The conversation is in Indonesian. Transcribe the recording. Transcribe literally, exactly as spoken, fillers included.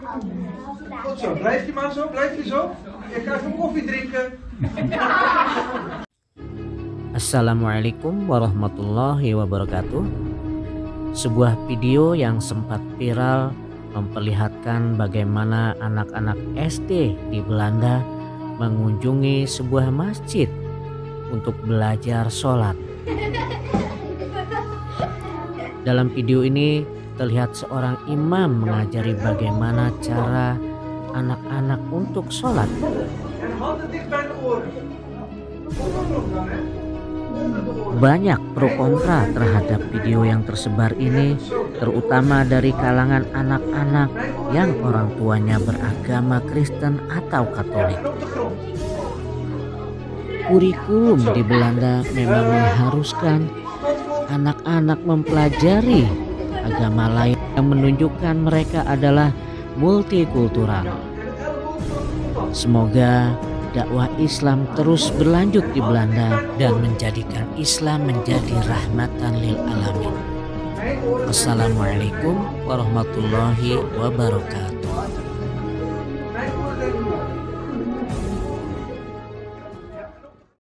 Goed zo, blijf je maar zo, blijf je zo. Je gaat even koffie drinken. Assalamualaikum warahmatullahi wabarakatuh. Sebuah video yang sempat viral memperlihatkan bagaimana anak-anak S D di Belanda mengunjungi sebuah masjid untuk belajar sholat. Dalam video ini terlihat seorang imam mengajari bagaimana cara anak-anak untuk sholat. Banyak pro kontra terhadap video yang tersebar ini, terutama dari kalangan anak-anak yang orang tuanya beragama Kristen atau Katolik. Kurikulum di Belanda memang mengharuskan anak-anak mempelajari agama lain yang menunjukkan mereka adalah multikultural. Semoga dakwah Islam terus berlanjut di Belanda dan menjadikan Islam menjadi rahmatan lil alamin. Wassalamualaikum warahmatullahi wabarakatuh.